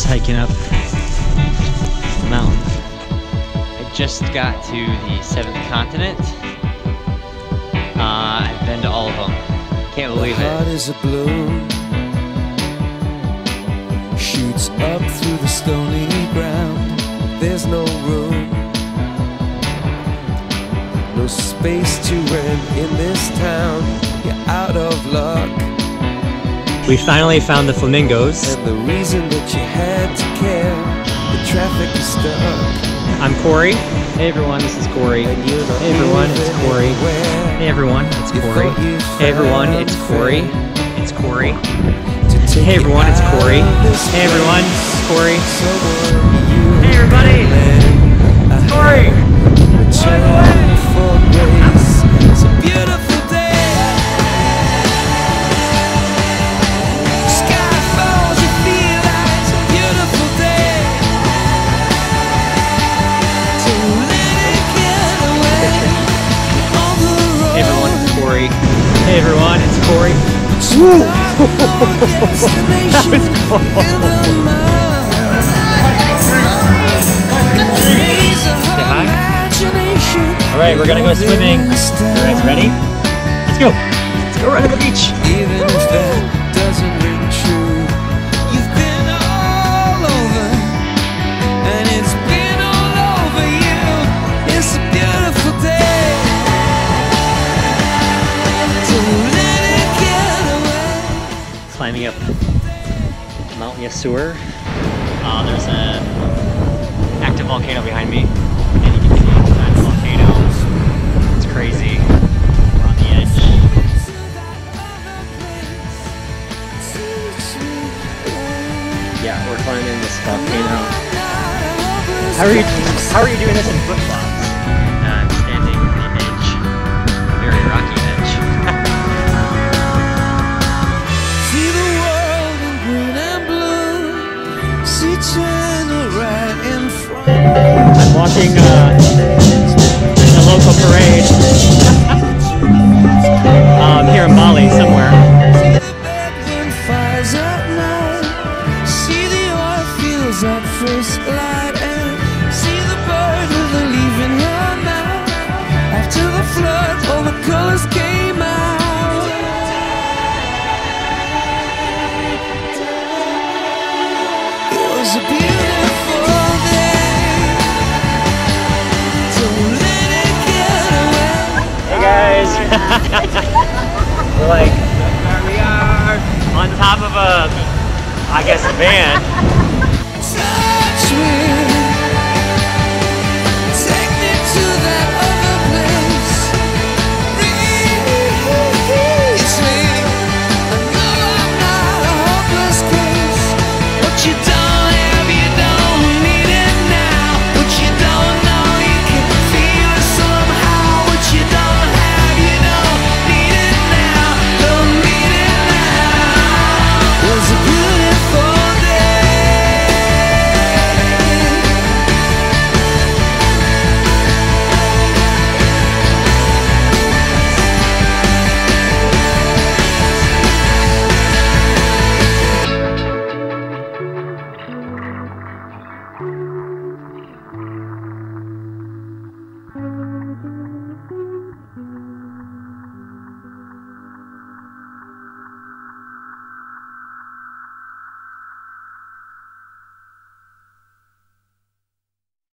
hiking up the mountain. I just got to the 7th continent. I've been to all of them. Can't believe it. My heart is a balloon, shoots up through the stony ground. There's no room, no space to rent in this town. You're out of luck. We finally found the flamingos. And the reason that you had to care, the traffic is stuck. I'm Corey. Hey everyone, this is Corey. Hey everyone, it's Corey. Hey everyone, it's Corey. Hey everyone, it's Corey. It's Corey. Hey everyone, it's Corey. Hey everyone, it's Corey. Hey everybody, it's Corey. It's a beautiful day. Sky falls, you feel like it's a beautiful day. To let it get away on the road. Hey everyone, it's Corey. Hey everyone, it's Corey. That was cool. Say hi. Alright, we're gonna go swimming. You guys ready? Let's go! Let's go right on the beach! Even if that doesn't ring true, you've been all over, and it's been all over you. It's a beautiful day to let it get away. Climbing up Mount Yasur. There's an active volcano behind me, and you can see that volcano. It's crazy. We're on the edge. Yeah, we're climbing this volcano. How are you doing this in flip-flops? I'm standing on the edge, a very rocky edge. See the world in green and blue. See China right in front. I'm watching the local parade here in Bali somewhere. See the bedroom fires at night. See the oil fields at first light, and see the bird with a leaf in her mouth. After the flood, all the colors came out. It was a beautiful day to let it get away. Hey guys! We're like, there we are, on top of a, I guess, a van.